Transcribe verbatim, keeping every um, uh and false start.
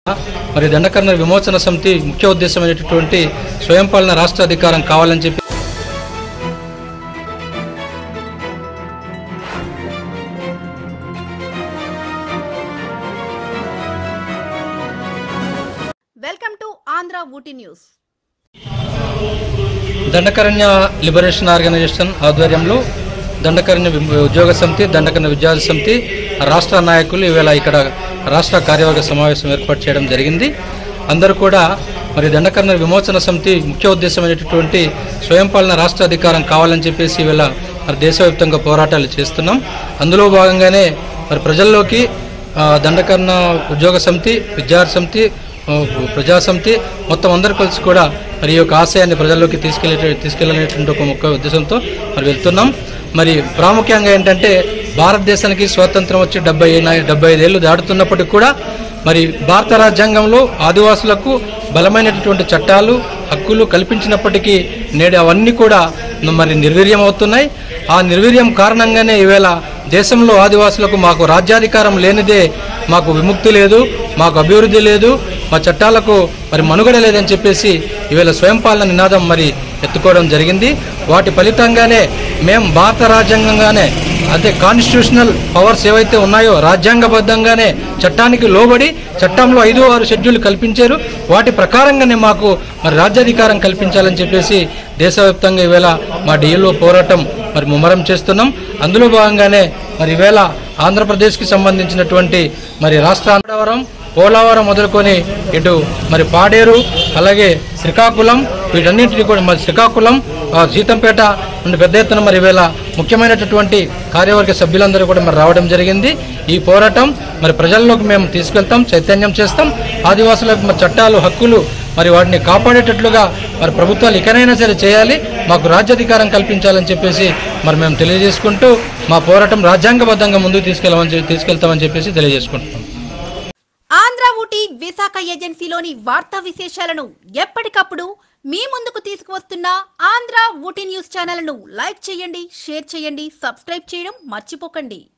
మరి దండకర్ణ విమోచన సమితి ముఖ్య ఉద్దేశమైనటువంటి స్వయం పాలన రాష్ట్ర అధికారం కావాలని చెప్పి welcome to Andhra Ooty news. Dandakaranya liberation organization ఆధ్వర్యంలో దండకరణ్య ఉద్యోగ సమితి, దండకరణ్య విద్యార్థి సమితి రాష్ట్ర నాయకులు ఈవేళ ఇక్కడ రాష్ట్ర కార్యవర్గ సమావేశం ఏర్పాటు చేయడం జరిగింది. అందరూ కూడా మరి దండకరణ్య విమోచన సమితి ముఖ్య ఉద్దేశమైనటువంటి స్వయం పాలన రాష్ట్ర అధికారం కావాలని చెప్పేసి ఈవేళ మరి దేశవ్యాప్తంగా పోరాటాలు చేస్తున్నాం. అందులో భాగంగానే మరి ప్రజల్లోకి దండకర్ణ ఉద్యోగ సమితి, విద్యార్థి సమితి, ప్రజా సమితి మొత్తం అందరూ కలిసి కూడా మరి ఈ యొక్క ఆశయాన్ని ప్రజల్లోకి తీసుకెళ్ళే తీసుకెళ్ళనేటువంటి ఒక ముఖ్య ఉద్దేశంతో మరి వెళ్తున్నాం. మరి ప్రాముఖ్యంగా ఏంటంటే భారతదేశానికి స్వాతంత్రం వచ్చి డెబ్బై డెబ్బై ఐదేళ్లు దాటుతున్నప్పటికీ కూడా మరి భారత రాజ్యాంగంలో ఆదివాసులకు బలమైనటువంటి చట్టాలు, హక్కులు కల్పించినప్పటికీ నేడు అవన్నీ కూడా మరి నిర్వీర్యం అవుతున్నాయి. ఆ నిర్వీర్యం కారణంగానే ఈవేళ దేశంలో ఆదివాసులకు మాకు రాజ్యాధికారం లేనిదే మాకు విముక్తి లేదు, మాకు అభివృద్ధి లేదు, మా చట్టాలకు మరి మనుగడ లేదని చెప్పేసి ఈవేళ స్వయం పాలన నినాదం మరి ఎత్తుకోవడం జరిగింది. వాటి ఫలితంగానే మేము భారత రాజ్యాంగంగానే అదే కాన్స్టిట్యూషనల్ పవర్స్ ఏవైతే ఉన్నాయో రాజ్యాంగబద్ధంగానే చట్టానికి లోబడి చట్టంలో ఐదు ఆరు షెడ్యూల్ కల్పించారు. వాటి ప్రకారంగానే మాకు మరి రాజ్యాధికారం కల్పించాలని చెప్పేసి దేశవ్యాప్తంగా ఈవేళ మా డిఎల్ఓ పోరాటం మరి ముమ్మరం చేస్తున్నాం. అందులో భాగంగానే మరి ఈవేళ ఆంధ్రప్రదేశ్కి సంబంధించినటువంటి మరి రాష్ట్ర పోలవరం మొదలుకొని ఇటు మరి పాడేరు, అలాగే శ్రీకాకుళం, వీటన్నింటినీ కూడా మరి శ్రీకాకుళం, సీతంపేట నుండి పెద్ద ఎత్తున మరి ఈవేళ ముఖ్యమైనటువంటి కార్యవర్గ సభ్యులందరూ కూడా మరి రావడం జరిగింది. ఈ పోరాటం మరి ప్రజల్లోకి మేము తీసుకెళ్తాం, చైతన్యం చేస్తాం. ఆదివాసులకు మరి చట్టాలు, హక్కులు మరి వాటిని కాపాడేటట్లుగా మరి ప్రభుత్వాలు ఇకనైనా సరే చేయాలి, మాకు రాజ్యాధికారం కల్పించాలని చెప్పేసి మరి మేము తెలియజేసుకుంటూ మా పోరాటం రాజ్యాంగబద్ధంగా ముందుకు తీసుకెళ్ళమని తీసుకెళ్తామని చెప్పేసి తెలియజేసుకుంటున్నాం. ఆంధ్ర ఊటీ విశాఖ ఏజెన్సీలోని వార్తా విశేషాలను ఎప్పటికప్పుడు మీ ముందుకు తీసుకువస్తున్న ఆంధ్ర ఊటీ న్యూస్ ఛానల్ ను లైక్ చేయండి, షేర్ చేయండి, సబ్స్క్రైబ్ చేయడం మర్చిపోకండి.